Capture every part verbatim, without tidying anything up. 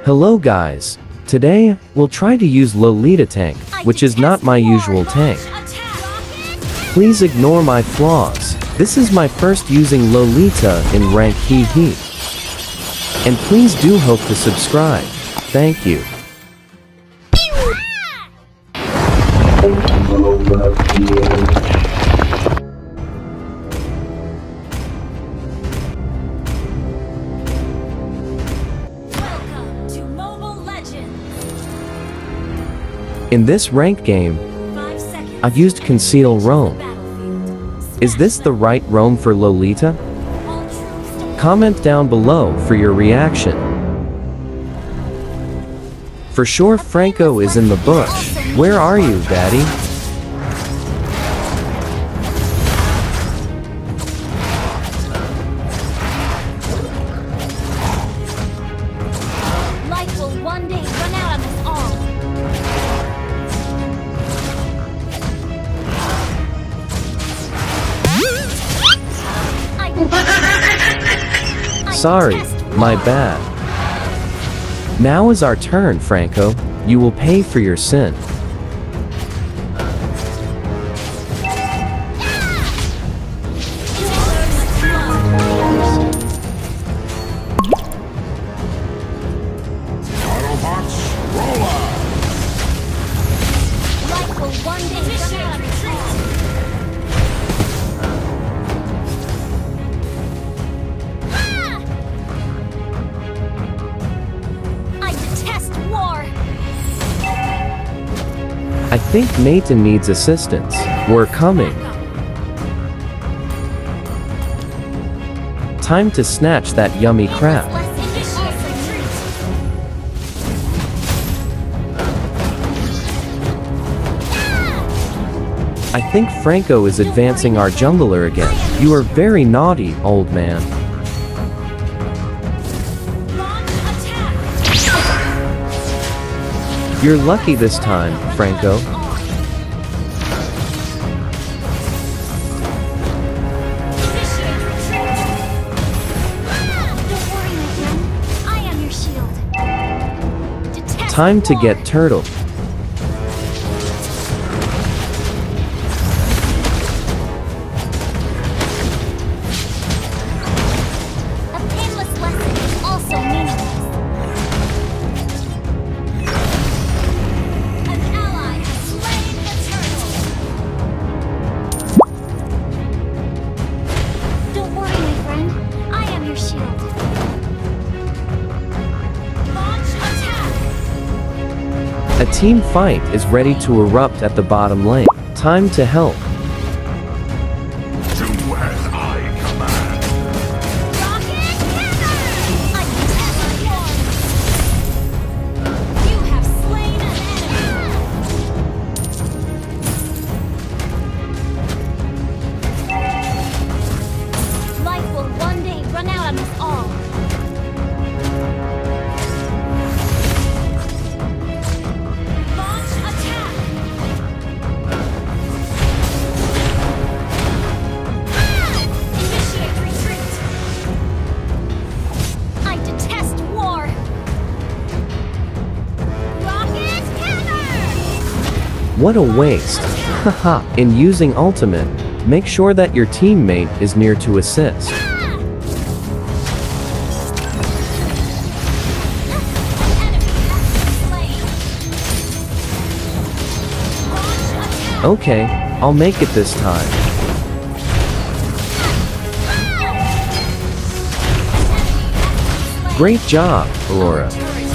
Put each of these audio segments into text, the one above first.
Hello guys. Today, we'll try to use Lolita tank, which is not my usual tank. Please ignore my flaws. This is my first using Lolita in rank hee hee. And please do hope to subscribe. Thank you. In this ranked game, I've used Conceal Roam. Is this the right roam for Lolita? Comment down below for your reaction. For sure Franco is in the bush. Where are you, Daddy? Life will one day run out on us all. Sorry, my bad. Now is our turn, Franco. You will pay for your sin. Autobots, roll out! Life will one day run out on us all. I think Nathan needs assistance. We're coming. Time to snatch that yummy crap. I think Franco is advancing our jungler again. You are very naughty, old man. You're lucky this time, Franco. Time to get turtle. A painless lesson is also meaningless. A team fight is ready to erupt at the bottom lane. Time to help. Do as I command. Rocket hammer! You have slain an enemy. Life will one day run out on us all. What a waste. Haha. In using ultimate, make sure that your teammate is near to assist. Okay, I'll make it this time. Great job, Aurora.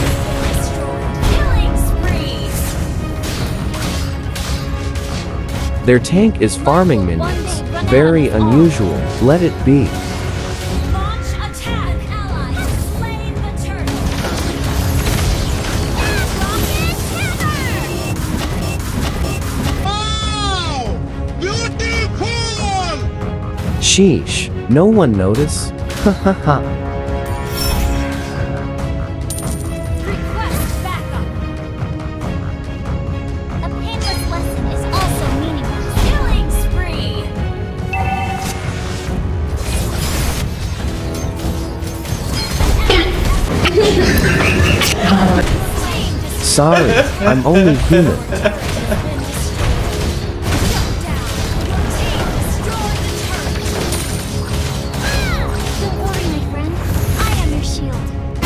Their tank is farming minions. Very unusual. Let it be. Sheesh. No one noticed? Ha ha ha. Sorry, I'm only human. Don't worry, my friend. I am your shield.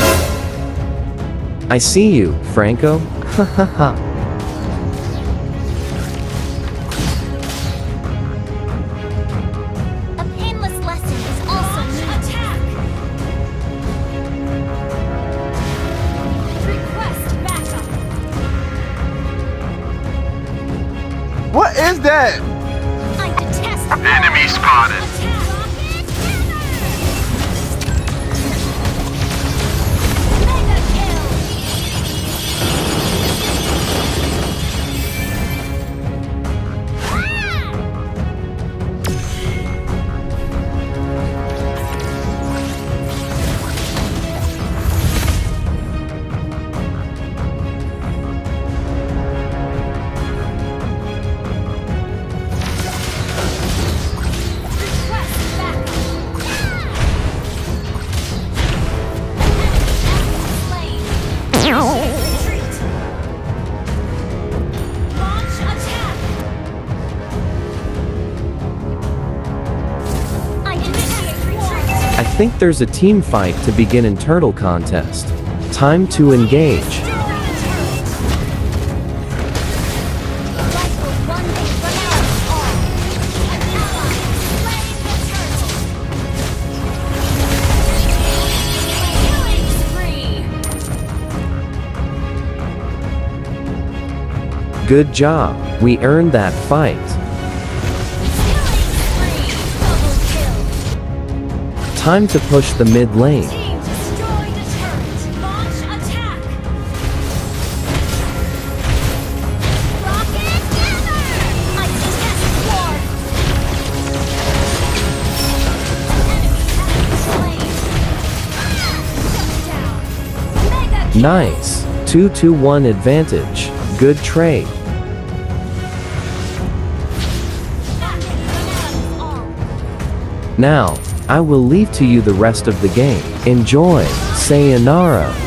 I see you, Franco. Ha ha ha. A painless lesson is also new. Attack! Request backup. What is that? I detest Enemy spotted. Mega kill. Request backup. Enemy slain. Retreat. Launch attack. I initiate retreat. I think there's a team fight to begin in Turtle Contest. Time to engage. Life will one day run out of all. An ally slain the turtle. Killing spree. Good job, we earned that fight. Killing spree. Double kill. Time to push the mid lane. Team destroy the turret. Launch attack. Rocket hammer. I detest war. Enemy slain. Shut down. Mega kill. Nice. two to one advantage. Good trade. Now, I will leave to you the rest of the game. Enjoy. Sayonara.